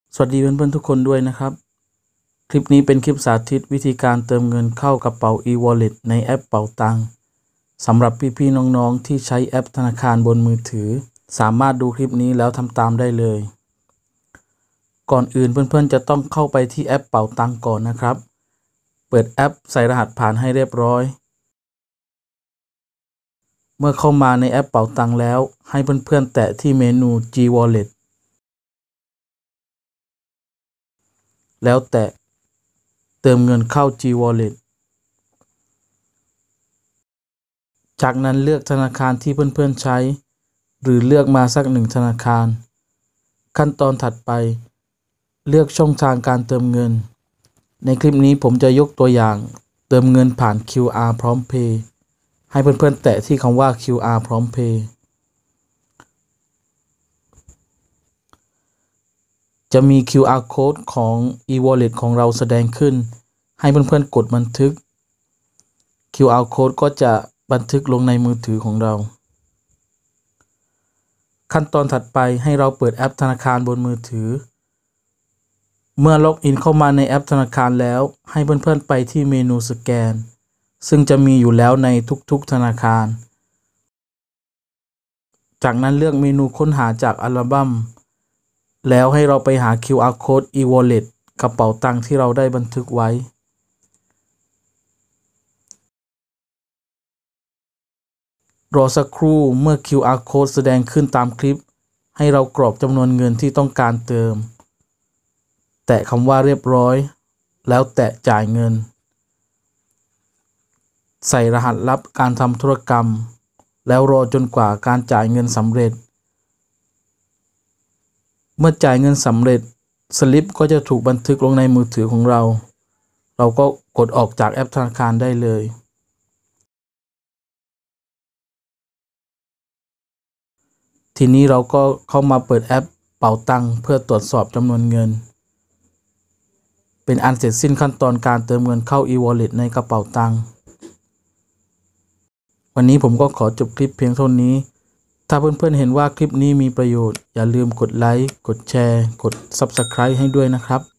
สวัสดีเพื่อนๆทุกคนด้วยนะครับคลิปนี้เป็นคลิปสาธิตวิธีการเติมเงินเข้ากระเป๋า e-wallet ในแอปเป๋าตังค์สำหรับพี่ๆน้องๆที่ใช้แอปธนาคารบนมือถือสามารถดูคลิปนี้แล้วทำตามได้เลยก่อนอื่นเพื่อนๆจะต้องเข้าไปที่แอปเป๋าตังค์ก่อนนะครับเปิดแอปใส่รหัสผ่านให้เรียบร้อยเมื่อเข้ามาในแอปเป๋าตังค์แล้วให้เพื่อนๆแตะที่เมนู G-Wallet แล้วแตะเติมเงินเข้า G-Wallet จากนั้นเลือกธนาคารที่เพื่อนๆใช้หรือเลือกมาสักหนึ่งธนาคารขั้นตอนถัดไปเลือกช่องทางการเติมเงินในคลิปนี้ผมจะยกตัวอย่างเติมเงินผ่าน QR พร้อมเพย์ให้เพื่อนๆแตะที่คำว่า QR พร้อมเพย์จะมี QR code ของ e-wallet ของเราแสดงขึ้นให้เพื่อนๆกดบันทึก QR code ก็จะบันทึกลงในมือถือของเราขั้นตอนถัดไปให้เราเปิดแอปธนาคารบนมือถือเมื่อล็อกอินเข้ามาในแอปธนาคารแล้วให้เพื่อนๆไปที่เมนูสแกนซึ่งจะมีอยู่แล้วในทุกๆธนาคารจากนั้นเลือกเมนูค้นหาจากอัลบั้มแล้วให้เราไปหา QR code e-wallet กระเป๋าตังค์ที่เราได้บันทึกไว้รอสักครู่เมื่อ QR code แสดงขึ้นตามคลิปให้เรากรอกจำนวนเงินที่ต้องการเติมแตะคำว่าเรียบร้อยแล้วแตะจ่ายเงินใส่รหัสลับการทำธุรกรรมแล้วรอจนกว่าการจ่ายเงินสำเร็จเมื่อจ่ายเงินสำเร็จสลิปก็จะถูกบันทึกลงในมือถือของเราก็กดออกจากแอปธนาคารได้เลยทีนี้เราก็เข้ามาเปิดแอปเป๋าตังค์เพื่อตรวจสอบจำนวนเงินเป็นอันเสร็จสิ้นขั้นตอนการเติมเงินเข้า e-wallet ในกระเป๋าตังค์วันนี้ผมก็ขอจบคลิปเพียงเท่านี้ถ้าเพื่อนๆเห็นว่าคลิปนี้มีประโยชน์อย่าลืมกดไลค์กดแชร์กด Subscribe ให้ด้วยนะครับ